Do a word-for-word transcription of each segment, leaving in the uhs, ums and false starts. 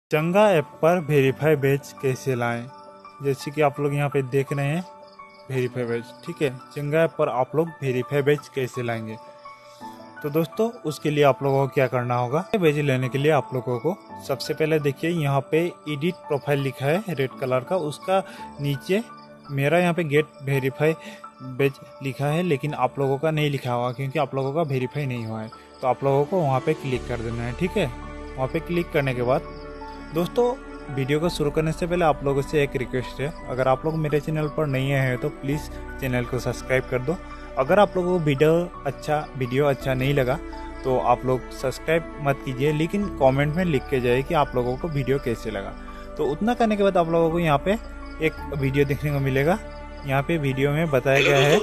चंगा ऐप पर verify batch कैसे लाएं। जैसे कि आप लोग यहाँ पे देख रहे हैं वेरीफाई बैच, ठीक है। चंगा ऐप पर आप लोग वेरीफाई बैच कैसे लाएंगे, तो दोस्तों उसके लिए आप लोगों को क्या करना होगा। बैच लेने के लिए आप लोगों को सबसे पहले देखिए यहाँ पे एडिट प्रोफाइल लिखा है रेड कलर का, उसका नीचे मेरा यहाँ पे गेट वेरीफाई बैच लिखा है, लेकिन आप लोगों का नहीं लिखा हुआ क्योंकि आप लोगों का वेरीफाई नहीं हुआ है। तो आप लोगों को वहाँ पे क्लिक कर देना है, ठीक है। वहाँ पे क्लिक करने के बाद दोस्तों वीडियो को शुरू करने से पहले आप लोगों से एक रिक्वेस्ट है, अगर आप लोग मेरे चैनल पर नहीं आए हैं तो प्लीज़ चैनल को सब्सक्राइब कर दो। अगर आप लोगों को वीडियो अच्छा वीडियो अच्छा नहीं लगा तो आप लोग सब्सक्राइब मत कीजिए, लेकिन कमेंट में लिख के जाइए कि आप लोगों को वीडियो कैसे लगा। तो उतना करने के बाद आप लोगों को यहाँ पे एक वीडियो देखने को मिलेगा। यहाँ पे वीडियो में बताया गया है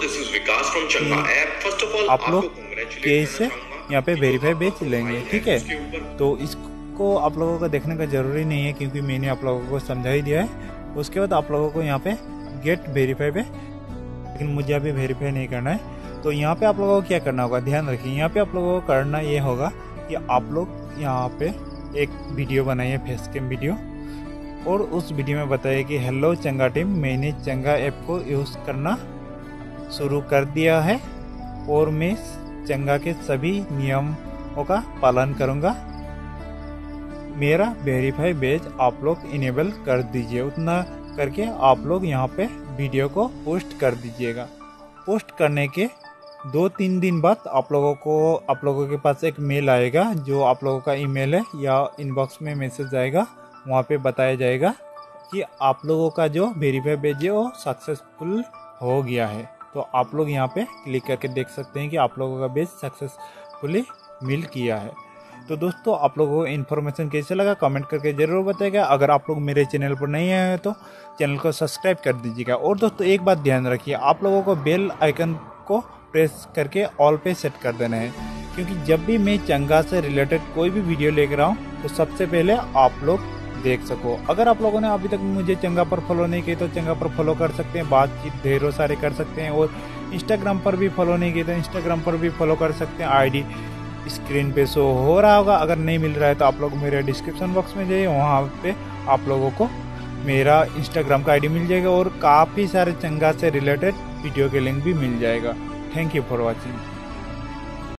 कि आप लोग कैसे यहाँ पे वेरीफाई बैच लेंगे, ठीक है। तो इसको को आप लोगों को देखने का जरूरी नहीं है क्योंकि मैंने आप लोगों को समझा ही दिया है। उसके बाद आप लोगों को यहाँ पे गेट वेरीफाई पे, लेकिन मुझे अभी वेरीफाई नहीं करना है। तो यहाँ पे आप लोगों को क्या करना होगा, ध्यान रखिए। यहाँ पे आप लोगों को करना ये होगा कि आप लोग यहाँ पे एक वीडियो बनाइए, फेस कैम वीडियो, और उस वीडियो में बताइए कि हेलो चंगा टीम, मैंने चंगा ऐप को यूज़ करना शुरू कर दिया है और मैं चंगा के सभी नियमों का पालन करूँगा। मेरा वेरीफाई बैच आप लोग इनेबल कर दीजिए। उतना करके आप लोग यहाँ पे वीडियो को पोस्ट कर दीजिएगा। पोस्ट करने के दो तीन दिन बाद आप लोगों को आप लोगों के पास एक मेल आएगा, जो आप लोगों का ईमेल है या इनबॉक्स में मैसेज आएगा। वहाँ पे बताया जाएगा कि आप लोगों का जो वेरीफाई बैच है वो सक्सेसफुल हो गया है। तो आप लोग यहाँ पे क्लिक करके देख सकते हैं कि आप लोगों का बैच सक्सेसफुली मिल किया है। तो दोस्तों आप लोगों को इन्फॉर्मेशन कैसे लगा कमेंट करके ज़रूर बताइएगा। अगर आप लोग मेरे चैनल पर नहीं आए हैं तो चैनल को सब्सक्राइब कर दीजिएगा। और दोस्तों एक बात ध्यान रखिए, आप लोगों को बेल आइकन को प्रेस करके ऑल पे सेट कर देना है, क्योंकि जब भी मैं चंगा से रिलेटेड कोई भी वीडियो लेकर आऊँ तो सबसे पहले आप लोग देख सको। अगर आप लोगों ने अभी तक मुझे चंगा पर फॉलो नहीं किया तो चंगा पर फॉलो कर सकते हैं, बातचीत ढेरों सारे कर सकते हैं। और इंस्टाग्राम पर भी फॉलो नहीं किया तो इंस्टाग्राम पर भी फॉलो कर सकते हैं। आई डी स्क्रीन पे शो हो रहा होगा, अगर नहीं मिल रहा है तो आप लोग मेरे डिस्क्रिप्शन बॉक्स में जाइए, वहाँ पे आप लोगों को मेरा इंस्टाग्राम का आईडी मिल जाएगा और काफ़ी सारे चंगा से रिलेटेड वीडियो के लिंक भी मिल जाएगा। Thank you for watching.